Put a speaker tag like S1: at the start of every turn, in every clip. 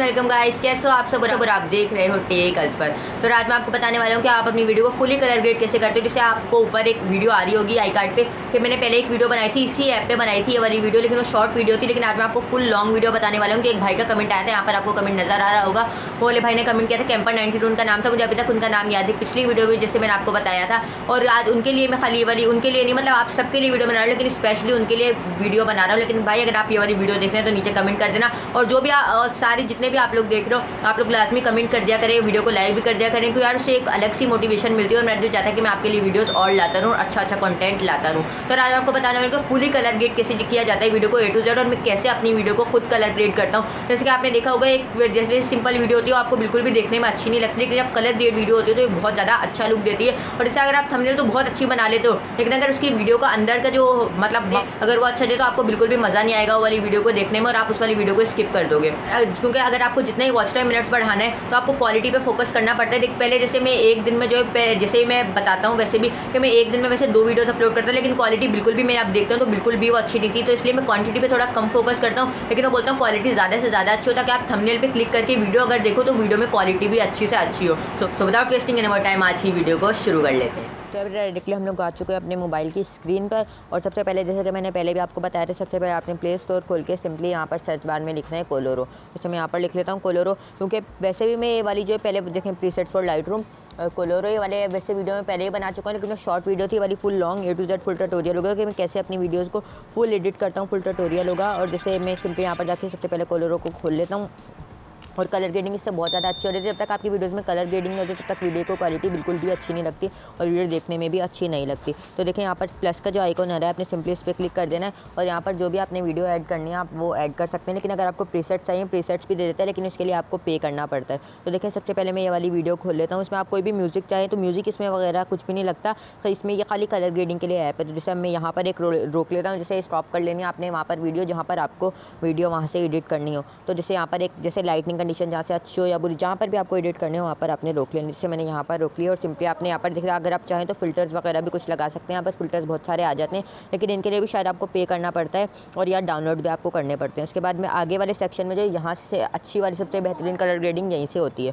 S1: Welcome guys, कैसे हो आप सब। बराबर आप देख रहे हो टेक अल्स पर। तो आज मैं आपको बताने वाला हूँ कि आप अपनी वीडियो को फुली कलर ग्रेड कैसे करते हो। जैसे आपको ऊपर एक वीडियो आ रही होगी आई कार्ड पे कि मैंने पहले एक वीडियो बनाई थी, इसी ऐप पे बनाई थी ये वाली वीडियो, लेकिन वो शॉर्ट वीडियो थी। लेकिन आज मैं आपको फुल लॉन्ग वीडियो बताने वाला हूँ कि एक भाई का कमेंट आया था, यहाँ पर आपको कमेंट नजर आ रहा होगा। वो वाले भाई ने कमेंट किया था, कैंपर 92 उनका नाम था, मुझे अभी तक उनका नाम याद है। पिछली वीडियो में जैसे मैंने आपको बताया था, और आज उनके लिए मैं खाली वाली उनके लिए नहीं, मतलब आप सबके लिए वीडियो बना रहा हूँ, लेकिन स्पेशली उनके लिए वीडियो बना रहा हूँ। लेकिन भाई अगर आप ये वाली वीडियो देख रहे हैं तो नीचे कमेंट कर देना, और जो भी सारे जितने भी आप लोग देख रहे हो आप लोग लाजमी कमेंट कर दिया करें, वीडियो को लाइक भी कर दिया करें, क्योंकि यार उससे एक अलग सी मोटिवेशन मिलती है और मैं दिल चाहता है कि मैं आपके लिए वीडियोस और लाता रहूँ, अच्छा कंटेंट लाता रहूँ। तो आज आपको बताना मेरे को फुली कलर ग्रेड कैसे किया जाता है वीडियो को A to Z, और मैं कैसे अपनी वीडियो को खुद कलर ग्रेड करता हूँ। जैसे कि आपने देखा होगा एक जैसे सिंपल वीडियो होती है आपको बिल्कुल भी देखने में अच्छी नहीं लगती, लेकिन जब कलर ग्रेड वीडियो होती है तो ये बहुत ज़्यादा अच्छा लुक देती है। और जैसे अगर आप थंबनेल तो बहुत अच्छी बना लेते हो, लेकिन अगर उसकी वीडियो का अंदर का जो मतलब अगर वो अच्छा दे तो आपको बिल्कुल भी मज़ा नहीं आएगा वो वाली वीडियो को देखने में, और आप उस वाली वीडियो को स्किप कर दोगे। क्योंकि अगर आपको जितना ही वॉच टाइम मिनट्स बढ़ाना है तो आपको क्वालिटी पे फोकस करना पड़ता है। पहले जैसे मैं एक दिन में जो है, जैसे ही मैं बताता हूँ वैसे भी कि मैं एक दिन में वैसे 2 वीडियोस अपलोड करता हूँ, लेकिन क्वालिटी बिल्कुल भी मैं आप देखता हूँ तो बिल्कुल भी वो अच्छी नहीं थी। तो इसलिए मैं क्वांटिटी पे थोड़ा कम फोकस करता हूँ, लेकिन मैं बोलता हूँ क्वालिटी ज़्यादा से ज़्यादा अच्छी हो, ताकि आप थंबनेल पे क्लिक करके वीडियो अगर देखो तो वीडियो में क्वालिटी भी अच्छी से अच्छी हो। So without wasting any more time आज ही वीडियो को शुरू कर लेते हैं। तो अभी डायरेक्टली हम लोग आ चुके हैं अपने मोबाइल की स्क्रीन पर, और सबसे पहले जैसे कि मैंने पहले भी आपको बताया था, सबसे पहले आपने प्ले स्टोर खोल के सिंपली यहाँ पर सर्च बार में लिखना है कोलोरो। जैसे मैं यहाँ पर लिख लेता हूँ कोलोरो, क्योंकि वैसे भी मैं ये वाली जो पहले देखें प्रीसेट्स फॉर लाइटरूम कोलोरो ये वाले वैसे वीडियो में पहले ही बना चुका हूँ, लेकिन वो शॉर्ट वीडियो थी वाली full long A to Z full tutorial होगा कि मैं कैसे अपनी वीडियोज़ को फुल एडिट करता हूँ, फुल ट्यूटोरियल होगा। और जैसे मैं सिंपली यहाँ पर जाके सबसे पहले कोलोरो को खोल लेता हूँ, और कलर ग्रेडिंग इससे बहुत ज़्यादा अच्छी हो रही है। जब तक आपकी वीडियोज़ में कलर ग्रेडिंग नहीं होती तब तक वीडियो को क्वालिटी बिल्कुल भी अच्छी नहीं लगती और वीडियो देखने में भी अच्छी नहीं लगती। तो देखें यहाँ पर प्लस का जो आइकॉन आ रहा है आपने सिंपली इस पर क्लिक कर देना है, और यहाँ पर जो भी आपने वीडियो ऐड करनी है आप वो ऐड कर सकते हैं। लेकिन अगर आपको प्रीसेट्स चाहिए प्रीसेट्स भी दे देता है, लेकिन इसके लिए आपको पे करना पड़ता है। तो देखें सबसे पहले मैं ये वाली वीडियो खोल लेता हूँ, इसमें आप कोई भी म्यूज़िक चाहें तो म्यूज़िक इसमें वगैरह कुछ भी नहीं लगता, तो इसमें ये खाली कलर ग्रेडिंग के लिए ऐप है। तो जैसे मैं यहाँ पर एक रोक लेता हूँ, जैसे स्टॉप कर लेनी है आपने वहाँ पर वीडियो जहाँ पर आपको वीडियो वहाँ से एडिट करनी हो। तो जैसे यहाँ पर एक जैसे लाइटनिंग कंडीशन जहाँ से अच्छी हो या बुरी, जहाँ पर भी आपको एडिट करने हो वहाँ पर आपने रोक लेना। जैसे मैंने यहाँ पर रोक लिया, और सिंपली आपने यहाँ पर देखा अगर आप चाहें तो फिल्टर्स वगैरह भी कुछ लगा सकते हैं। यहाँ पर फिल्टर्स बहुत सारे आ जाते हैं, लेकिन इनके लिए भी शायद आपको पे करना पड़ता है, और या डाउनलोड भी आपको करने पड़ते हैं। उसके बाद में आगे वाले सेक्शन में जो यहाँ से अच्छी वाली सबसे बेहतरीन कलर ग्रेडिंग यहीं से होती है।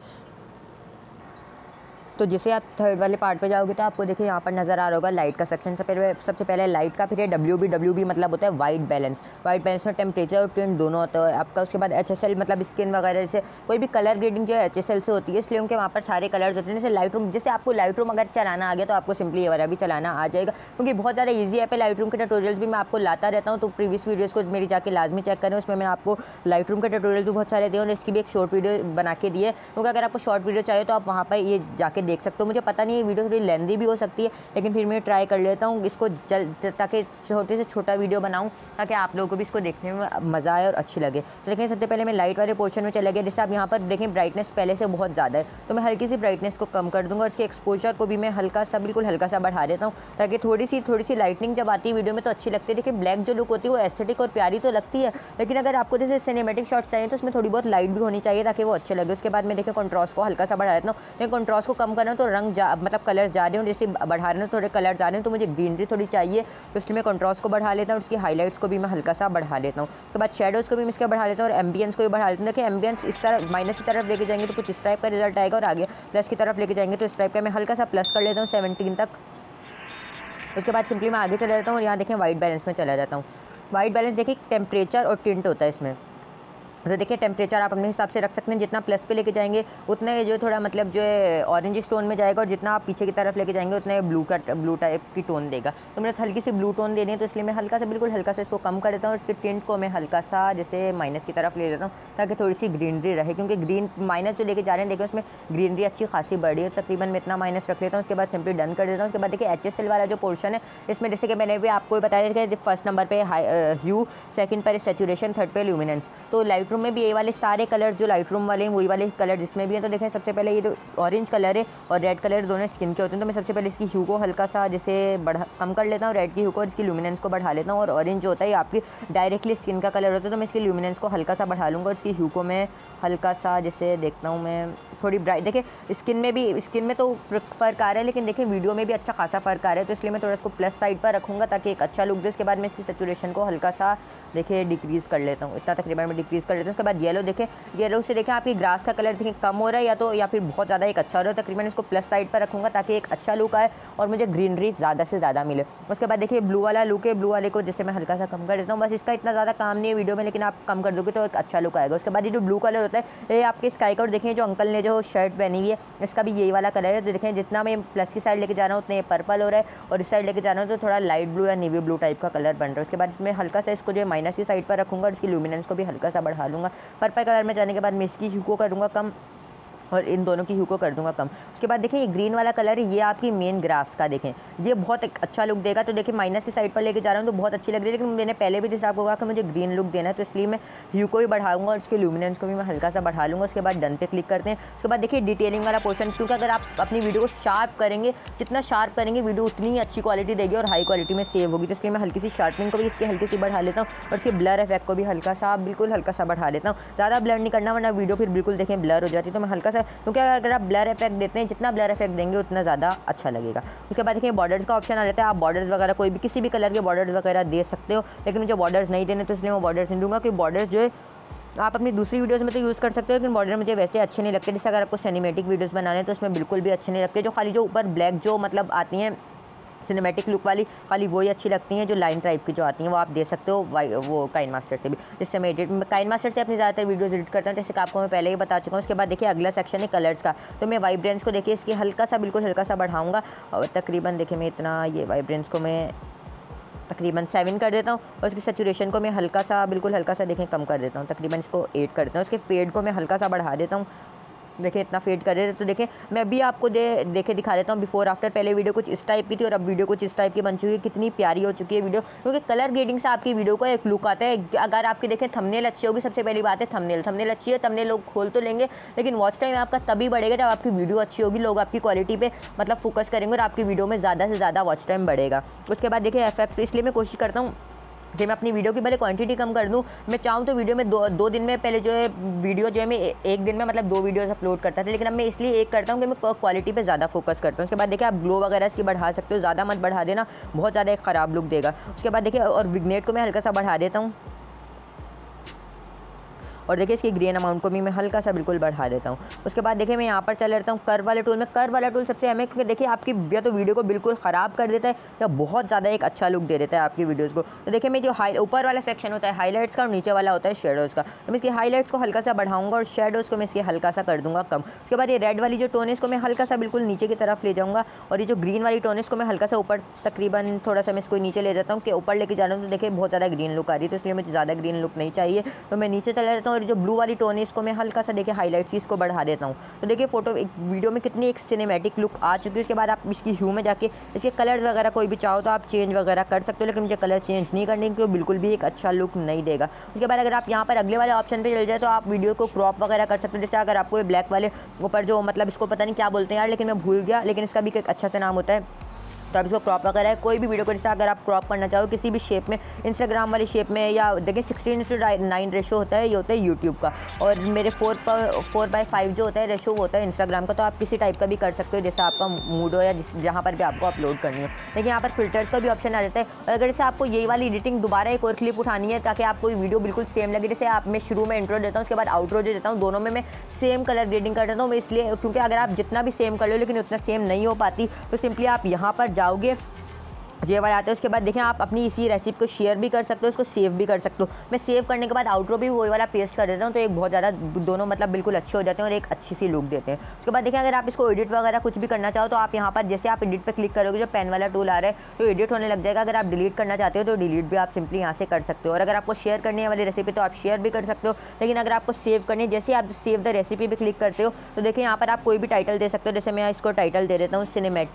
S1: तो जैसे आप थर्ड वाले पार्ट पे जाओगे तो आपको देखिए यहाँ पर नज़र आ रहा होगा लाइट का सेक्शन। सबसे पहले लाइट का, फिर है WB मतलब होता है वाइट बैलेंस। वाइट बैलेंस में टेम्परेचर और टिंट दोनों होता है आपका। उसके बाद HSL मतलब स्किन वगैरह, जैसे कोई भी कलर ग्रेडिंग जो है HSL से होती है, इसलिए उनके वहाँ पर सारे कलर्स होते हैं। जैसे लाइटरूम, जैसे आपको लाइटरूम अगर चलाना आ गया तो आपको सिंपली ये वाला भी चलाना आ जाएगा, क्योंकि बहुत ज़्यादा ईजी ऐप है। लाइटरूम के ट्यूटोरियल्स भी मैं आपको लाता रहता हूँ, तो प्रीवियस वीडियोज़ को मेरी जाके लाजमी चेक करें, उसमें मैं आपको लाइटरूम के ट्यूटोरियल भी बहुत सारे दिए, और इसकी भी एक शॉर्ट वीडियो बना के दी है। क्योंकि अगर आपको शॉर्ट वीडियो चाहिए तो आप वहाँ पर ये जाके देख सकते हो। मुझे पता नहीं ये वीडियो थोड़ी लेंदी भी हो सकती है, लेकिन फिर मैं ट्राई कर लेता हूँ इसको ताकि छोटे से छोटा वीडियो बनाऊँ, ताकि आप लोगों को भी इसको देखने में मज़ा आए और अच्छी लगे। तो देखिए सबसे पहले मैं लाइट वाले पोर्शन में चला गया। जैसे आप यहाँ पर देखें ब्राइटनेस पहले से बहुत ज़्यादा है, तो मैं हल्की सी ब्राइटनेस को कम कर दूँगा, और इसके एक्सपोजर को भी मैं हल्का सा बिल्कुल हल्का सा बढ़ा देता हूँ, ताकि थोड़ी सी लाइटनिंग जब आती है वीडियो में तो अच्छी लगती है। देखिए ब्लैक जो लुक होती है वो एस्थेटिक और प्यारी तो लगती है, लेकिन अगर आपको जैसे सिनेमेटिक शॉट्स चाहिए तो उसमें थोड़ी बहुत लाइट भी होनी चाहिए ताकि वो अच्छे लगे। उसके बाद मैं देखिए कंट्रास्ट को हल्का सा बढ़ा देता हूँ। लेकिन कंट्रास्ट को कम करना तो रंग मतलब कलर जा रहे हो, जैसे बढ़ा रहे हैं थोड़े कलर जा रहे हैं, तो मुझे ग्रीनरी थोड़ी चाहिए, तो इसलिए मैं कंट्रास्ट को बढ़ा लेता हूँ। उसकी हाईलाइट्स को भी मैं हल्का सा बढ़ा लेता हूँ। उसके बाद शेडोज़ को भी मैं इसका बढ़ा लेता हूँ, और एम्बियंस को भी बढ़ा लेता हूँ। देखिए एम्बियंस इस तरफ माइनस की तरफ लेके जाएंगे तो कुछ इस टाइप का रिजल्ट आएगा, और आगे प्लस की तरफ लेके जाएंगे तो इस टाइप का। मैं हल्का सा प्लस कर लेता हूँ 17 तक। उसके बाद सिंपली मैं आगे चला जाता हूँ, और यहाँ देखें वाइट बैलेंस में चला जाता हूँ। वाइट बैलेंस देखिए टेम्परेचर और टिंट होता है इसमें। तो देखिए टेम्परेचर आप अपने हिसाब से रख सकते हैं, जितना प्लस पे लेके जाएंगे उतना ये जो थोड़ा मतलब जो है ऑरेंज टोन में जाएगा, और जितना आप पीछे की तरफ लेके जाएंगे उतना ये ब्लू टाइप की टोन देगा। तो मुझे हल्की सी ब्लू टोन देनी है, तो इसलिए मैं हल्का सा बिल्कुल हल्का सा इसको कम कर देता हूँ, और इसके टिंट को मैं हल्का सा जैसे माइनस की तरफ ले देता हूँ, ताकि थोड़ी सी ग्रीनरी रहे, क्योंकि ग्रीन माइनस जो लेके जा रहे हैं देखिए उसमें ग्रीनरी अच्छी खासी बढ़ी है। तकरीबन मैं इतना माइनस रख लेता हूँ। उसके बाद सिंपली डन कर देता हूँ। उसके बाद देखिए HSL वाला जो पोर्शन है इसमें जैसे कि मैंने भी आपको बताया था कि फर्स्ट नंबर पे ह्यू, सेकंड पर सैचुरेशन, थर्ड पे ल्यूमिनेंस। तो लाइटरूम में भी ये वाले सारे कलर जो लाइटरूम वाले हैं वही वाले कलर जिसमें भी हैं। तो देखें सबसे पहले ये जो ऑरेंज कलर है और रेड कलर दोनों स्किन के होते हैं, तो मैं सबसे पहले इसकी ह्यू को हल्का सा जैसे कम कर लेता हूँ, रेड की ह्यू को, और इसकी ल्यूमिनेंस को बढ़ा लेता हूँ। और ऑरेंज जो होता है आपकी डायरेक्टली स्किन का कलर होता है, तो मैं इसकी ल्यूमिनेंस को हल्का सा बढ़ा लूँगा, और इसकी ह्यू को मैं हल्का सा जैसे देखता हूँ मैं थोड़ी ब्राइट। देखिए स्किन में तो फ़र्क आ रहा है, लेकिन देखिए वीडियो में भी अच्छा खासा फ़र्क आ रहा है, तो इसलिए मैं थोड़ा इसको प्लस साइड पर रखूँगा ताकि एक अच्छा लुक दे। उसके बाद मैं इसकी सैचुरेशन को हल्का सा देखिए डिक्रीज़ कर लेता हूँ, इतना तकरीबन मैं डिक्रीज़ कर लेता लेते हैं। उसके बाद येलो देखें, येलो से देखें आपकी ग्रास का कलर देखें कम हो रहा है या फिर बहुत ज़्यादा एक अच्छा हो रहा है। तकरीबन इसको प्लस साइड पर रखूँगा ताकि एक अच्छा लुक आए और मुझे ग्रीनरी ज़्यादा से ज़्यादा मिले। उसके बाद देखिए ब्लू वाला लुक है, ब्लू वाले को जैसे मैं हल्का सा कम कर देता हूँ। बस इसका इतना ज़्यादा काम नहीं है वीडियो में, लेकिन आप कम कर दोगे तो एक अच्छा लुक आएगा। उसके बाद ये जो ब्लू कलर होता है ये आपके स्काई कलर देखें, जो अंकल ने जो शर्ट पहनी हुई है इसका भी यही वाला कलर है। तो देखें जितना मैं प्लस की साइड लेके जा रहा हूँ उतने पर्पल हो रहा है और इस साइड लेके जा रहा हूँ तो थोड़ा लाइट ब्लू या नेवी ब्लू टाइप का कलर बन रहा है। उसके बाद मैं हल्का सा इसको जो माइनस की साइड पर रखूँगा और इसकी ल्यूमिनेंस को भी हल्का सा बढ़ा लूँगा। पर्पल कलर में जाने के बाद मैं इसकी ह्यू को करूँगा कम और इन दोनों की ह्यू को कर दूंगा कम। उसके बाद देखिए ये ग्रीन वाला कलर है, ये आपकी मेन ग्रास का देखें, ये बहुत एक अच्छा लुक देगा। तो देखिए माइनस की साइड पर लेके जा रहा हूँ तो बहुत अच्छी लग रही है, लेकिन मैंने पहले भी जैसे आपको कहा कि मुझे ग्रीन लुक देना है तो इसलिए मैं ह्यू को भी बढ़ाऊंगा और उसके ल्यूमिनेंस को भी मैं हल्का सा बढ़ा लूँगा। उसके बाद डन पे क्लिक करते हैं। उसके बाद देखिए डिटेलिंग वाला पोर्शन, क्योंकि अगर आप अपनी वीडियो को शार्प करेंगे, जितना शार्प करेंगे वीडियो उतनी ही अच्छी क्वालिटी देगी और हाई क्वालिटी में सेव होगी। तो इसलिए मैं हल्की सी शार्पनिंग को भी इसकी हल्की सी बढ़ा लेता हूँ और इसके ब्लर इफेक्ट को भी हल्का सा बिल्कुल हल्का सा बढ़ा लेता हूँ। ज़्यादा ब्लर नहीं करना वरना वीडियो फिर बिल्कुल देखें ब्लर हो जाती है। तो मैं हल्का सा, क्योंकि अगर आप ब्लर इफेक्ट देते हैं, जितना ब्लर इफेक्ट देंगे उतना ज़्यादा अच्छा लगेगा। उसके बाद देखिए बॉर्डर्स का ऑप्शन आ जाता है, आप बॉर्डर्स वगैरह कोई भी किसी भी कलर के बॉर्डर्स वगैरह दे सकते हो, लेकिन मुझे बॉर्डर्स नहीं देने तो इसलिए मैं बॉर्डर्स नहीं दूंगा। क्योंकि बॉर्डर्स जो है आप अपनी दूसरी वीडियोस में तो यूज़ कर सकते हो, लेकिन बॉर्डर मुझे वैसे अच्छे नहीं लगते। जैसे अगर आपको सिनेमैटिक वीडियोस बनाने हैं तो उसमें बिल्कुल भी अच्छे नहीं लगते। जो खाली जो ऊपर ब्लैक जो मतलब आती हैं सिनेमैटिक लुक वाली, खाली वही अच्छी लगती हैं। जो लाइन टाइप की जो आती हैं वो आप दे सकते हो वो काइनमास्टर से भी, जिससे मैं काइनमास्टर से अपनी ज़्यादातर वीडियोस एडिट करता हूँ, जैसे कि आपको मैं पहले ही बता चुका हूँ। उसके बाद देखिए अगला सेक्शन है कलर्स का। तो मैं वाइब्रेंस को देखिए इसकी हल्का सा बिल्कुल हल्का सा बढ़ाऊँगा और तकरीबन देखिए मैं इतना ये वाइब्रेंस को मैं तकरीबन 7 कर देता हूँ और इसकी सैचुरेशन को मैं हल्का सा बिल्कुल हल्का सा देखें कम कर देता हूँ, तकरीबन इसको 8 कर देता हूँ। उसके फेड को मैं हल्का सा बढ़ा देता हूँ, देखिए इतना फेड कर देते। तो देखें मैं अभी आपको दिखा देता हूँ बिफोर आफ्टर। पहले वीडियो कुछ इस टाइप की थी और अब वीडियो कुछ इस टाइप की बन चुकी है। कितनी प्यारी हो चुकी है वीडियो, क्योंकि कलर ग्रेडिंग से आपकी वीडियो को एक लुक आता है। अगर आपकी देखें थंबनेल अच्छी होगी, सबसे पहली बात है थंबनेल अच्छी है, थंबनेल लोग खोल तो लेंगे लेकिन वॉच टाइम आपका तभी बढ़ेगा जब आपकी वीडियो अच्छी होगी, लोग आपकी क्वालिटी पे मतलब फोकस करेंगे और आपकी वीडियो में ज़्यादा से ज़्यादा वॉच टाइम बढ़ेगा। उसके बाद देखिए इफेक्ट्स, इसलिए मैं कोशिश करता हूँ कि मैं अपनी वीडियो की पहले क्वांटिटी कम कर दूं। मैं चाहूँ तो वीडियो में दो दिन में पहले जो है वीडियो जो है मैं एक दिन में मतलब 2 वीडियोस अपलोड करता था, लेकिन अब मैं इसलिए एक करता हूँ कि मैं क्वालिटी पे ज़्यादा फोकस करता हूँ। उसके बाद देखिए आप ग्लो वगैरह इसकी बढ़ा सकते हो, ज़्यादा मत बढ़ा देना, बहुत ज़्यादा एक ख़राब लुक देगा। उसके बाद देखिए और विग्नेट को मैं हल्का सा बढ़ा देता हूँ और देखिए इसकी ग्रेन अमाउंट को भी मैं हल्का सा बिल्कुल बढ़ा देता हूँ। उसके बाद देखिए मैं यहाँ पर चल रहता हूँ कर्व वाले टूल में। कर्व वाला टूल सबसे अहम है, क्योंकि देखिए आपकी या तो वीडियो को बिल्कुल ख़राब कर देता है या बहुत ज़्यादा एक अच्छा लुक दे देता है आपकी वीडियोज़ को। तो देखिए मैं जो ऊपर वाला सेक्शन होता है हाईलाइट्स का और नीचे वाला होता है शेडोज़ का, तो मैं इसकी हाईलाइट्स को हल्का सा बढ़ाऊँगा और शेडोज़ को मैं इसके हल्का सा कर दूँगा कम। उसके बाद ये रेड वाली जो टोन है इसको मैं हल्का सा बिल्कुल नीचे की तरफ ले जाऊँगा और ये जो ग्रीन वाली टोन है इसको मैं हल्का सा ऊपर तकरीबन थोड़ा सा मैं इसको नीचे ले जाता हूँ कि ऊपर लेके जा रहा हूँ। तो देखिए बहुत ज़्यादा ग्रीन लुक आ रही है, तो इसलिए मुझे ज़्यादा ग्रीन लुक नहीं चाहिए, तो मैं नीचे चला जाता हूँ। और जो ब्लू वाली टोन इसको मैं हल्का सा देखिए हाईलाइट्स इसको बढ़ा देता हूँ। तो देखिए फोटो एक वीडियो में कितनी एक सिनेमैटिक लुक आ चुकी है। उसके बाद आप इसकी ह्यू में जाके इसके कलर वगैरह कोई भी चाहो तो आप चेंज वगैरह कर सकते हो, लेकिन मुझे कलर चेंज नहीं करने क्योंकि बिल्कुल भी एक अच्छा लुक नहीं देगा। उसके बाद अगर आप यहाँ पर अगले वाले ऑप्शन पे चल जाए तो आप वीडियो को क्रॉप वगैरह कर सकते हो। जैसे अगर आपको ये ब्लैक वाले ऊपर जो मतलब इसको पता नहीं क्या बोलते हैं यार, लेकिन मैं भूल गया, लेकिन इसका भी एक अच्छा सा नाम होता है। तो आप इसको क्रॉप वगैरह है कोई भी वीडियो को, जैसे अगर आप क्रॉप करना चाहो किसी भी शेप में, इंस्टाग्राम वाली शेप में, या देखिए 16:9 रेशो होता है, ये होता है यूट्यूब का, और मेरे 4:5 जो होता है रेशो वो होता है इंस्टाग्राम का। तो आप किसी टाइप का भी कर सकते हो जैसा आपका मूड हो या जहाँ पर भी आपको अपलोड करनी हो। लेकिन यहाँ पर फिल्टर्स का भी ऑप्शन आ जाता है। और अगर जैसे आपको यही वाली एडिटिंग दोबारा एक और क्लिप उठानी है ताकि आपको वीडियो बिल्कुल सेम लगे, जैसे आप मैं शुरू में इंट्रो देता हूँ उसके बाद आउट्रो जो देता हूँ, दोनों में मैं सेम कलर ग्रेडिंग कर देता हूँ। इसलिए क्योंकि अगर आप जितना भी सेम कर लो लेकिन उतना सेम नहीं हो पाती, तो सिंपली आप यहाँ पर जाओगे, ये वाला आता है। उसके बाद देखें आप अपनी इसी रेसिपी को शेयर भी कर सकते हो, इसको सेव भी कर सकते हो। मैं सेव करने के बाद आउट्रो भी वही वाला पेस्ट कर देता हूँ, तो एक बहुत ज़्यादा दोनों मतलब बिल्कुल अच्छे हो जाते हैं और एक अच्छी सी लुक देते हैं। उसके बाद देखें अगर आप इसको एडिट वगैरह कुछ भी करना चाहो तो आप यहाँ पर जैसे आप एडिट पर क्लिक करोगे जो पेन वाला टूल आ रहा है तो एडिट होने लग जाएगा। अगर आप डिलीट करना चाहते हो तो डिलीट भी आप सिंपली यहाँ से कर सकते हो। और अगर आपको शेयर करनी है वाली रेसिपी तो आप शेयर भी कर सकते हो। लेकिन अगर आपको सेव करनी है, जैसे आप सेव द रेसिपी पर क्लिक करते हो तो देखिए यहाँ पर आप कोई भी टाइटल दे सकते हो। जैसे मैं इसको टाइटल दे देता हूँ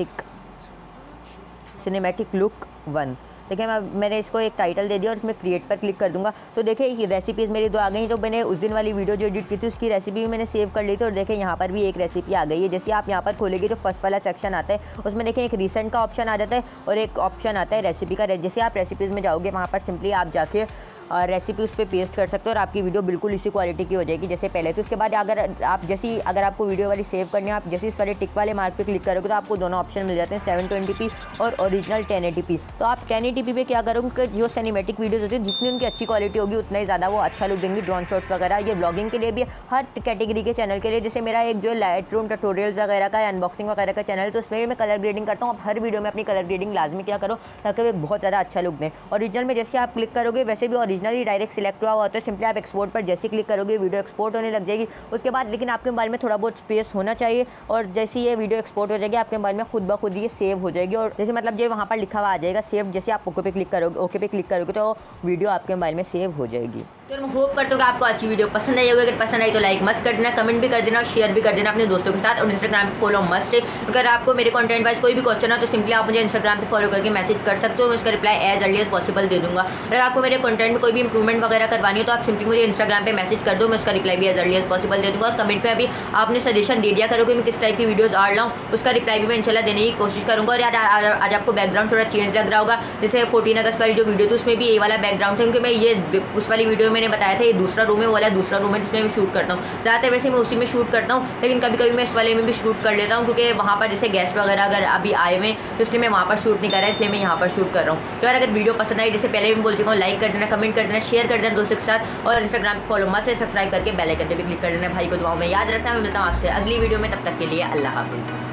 S1: सिनेमैटिक लुक 1। देखिए मैंने इसको एक टाइटल दे दिया और इसमें क्रिएट पर क्लिक कर दूंगा। तो देखिए ये रेसिपीज़ मेरी 2 आ गई। जो मैंने उस दिन वाली वीडियो जो एडिट की थी उसकी रेसिपी भी मैंने सेव कर ली थी। और देखिए यहाँ पर भी एक रेसिपी आ गई है। जैसे आप यहाँ पर खोलेंगे जो फर्स्ट वाला सेक्शन आता है उसमें देखिए एक रिसेंट का ऑप्शन आ जाता है और एक ऑप्शन आता है रेसिपी का। जैसे आप रेसिपीज़ में जाओगे वहाँ पर सिंपली आप जाके रेसिपी उस पर पेस्ट कर सकते हो और आपकी वीडियो बिल्कुल इसी क्वालिटी की हो जाएगी जैसे पहले। तो उसके बाद अगर आपको वीडियो वाली सेव करनी है, आप जैसे इस वाले टिक वाले मार्क पे क्लिक करोगे तो आपको दोनों ऑप्शन मिल जाते हैं, 720p और ओरिजिनल 1080p। तो आप 1080p पे क्या करोगे कि जो सिनेमैटिक वीडियोस होती है जितनी उनकी अच्छी क्वालिटी होगी उतना ही ज़्यादा वो अच्छा लुक देंगी। ड्रोन शॉट्स वगैरह ये ब्लॉगिंग के लिए भी, हर कैटेगरी के चैनल के लिए। जैसे मेरा एक जो लाइट रूम ट्यूटोरियल्स वगैरह का, अनबॉक्सिंग वगैरह का चैनल है, तो उसमें मैं कलर ग्रेडिंग करता हूँ। आप हर वीडियो में अपनी कलर ग्रेडिंग लाजमी क्या करो ताकि वो बहुत ज़्यादा अच्छा लुक दें। ओरिजिनल में जैसे आप क्लिक करोगे वैसे भी ओरिजिनल ही डायरेक्ट सिलेक्ट हुआ होता है। सिंपली आप एक्सपोर्ट पर जैसे क्लिक करोगे वीडियो एक्सपोर्ट होने लग जाएगी। उसके बाद लेकिन आपके मोबाइल में थोड़ा बहुत स्पेस होना चाहिए और जैसे ये वीडियो एक्सपोर्ट हो जाएगी आपके मोबाइल में खुद ब खुद ये सेव हो जाएगी। और जैसे मतलब जो वहाँ पर लिखा हुआ आ जाएगा सेव, जैसे आप ओके पे क्लिक करोगे तो वीडियो आपके मोबाइल में सेव हो जाएगी। तो मैं होप करता हूँ कि आपको आज की वीडियो पसंद आई होगी। अगर पसंद आई तो लाइक मस्ट कर देना, कमेंट भी कर देना और शेयर भी कर देना अपने दोस्तों के साथ। और इंस्टाग्राम पे फॉलो मस्ट है। अगर आपको मेरे कंटेंट वाइज कोई भी क्वेश्चन है तो सिंपली आप मुझे इंस्टाग्राम पे फॉलो करके मैसेज कर सकते हो, मैं उसका reply as early as possible दे दूँगा। अगर आपको मेरे कंटेंट में कोई भी इंप्रूवमेंट वगैरह करवानी हो तो आप सिंपली मुझे इंस्टाग्राम पे मैसेज कर दो, मैं उसका रिप्लाई भी एज अर्ली एज पॉसिबल दे दूँगा। कमेंट पे अभी आपने सजेशन दे दिया करोगे मैं किस टाइप की वीडियोज़ आ रहा हूँ, उसका रिप्लाई भी मैं इंशाल्लाह देने की कोशिश करूँगा। और यार आज आपको बैकग्राउंड थोड़ा चेंज लग रहा होगा, जैसे 14 अगस्त वाली जो वीडियो थी उसमें भी ये वाला बैकग्राउंड था, क्योंकि मैं ये उस वाली वीडियो में मैंने बताया था ये दूसरा रूम है, वाला दूसरा रूम है जिसमें मैं शूट करता हूँ। ज़्यादातर वैसे मैं उसी में शूट करता हूँ, लेकिन कभी कभी मैं इस वाले में भी शूट कर लेता हूँ क्योंकि वहाँ पर जैसे गेस्ट वगैरह अगर अभी आए हुए तो इसलिए मैं वहाँ पर शूट नहीं कर रहा, इसलिए मैं यहाँ पर शूट कर रहा हूँ। तो यार अगर वीडियो पसंद आई, जैसे पहले भी बोल चुका हूँ, लाइक कर देना, कमेंट कर देना, शेयर कर देना दोस्तों के साथ और इंस्टाग्राम पर फॉलो मत से सब्सक्राइब करके बेल आइकन पे भी क्लिक कर देना। भाई को दुआओं में याद रखना। मैं मिलता हूँ आपसे अगली वीडियो में, तब तक के लिए अल्लाह हाफिज़।